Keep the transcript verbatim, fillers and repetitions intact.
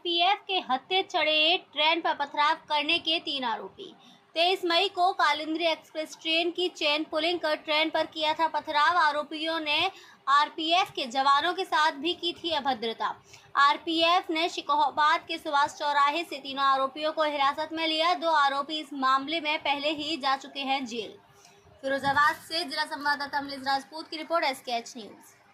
RPF के हत्थे चढ़े ट्रेन पर पथराव करने के तीन आरोपी। तेईस मई को कालिंदी एक्सप्रेस ट्रेन की चेन पुलिंग कर ट्रेन पर किया था पथराव। आरोपियों ने आरपीएफ के जवानों के साथ भी की थी अभद्रता। आरपीएफ ने शिकोहाबाद के सुभाष चौराहे से तीनों आरोपियों को हिरासत में लिया। दो आरोपी इस मामले में पहले ही जा चुके हैं जेल। फिरोजाबाद से जिला संवाददाता अमलेश राजपूत की रिपोर्ट, एसकेएच न्यूज।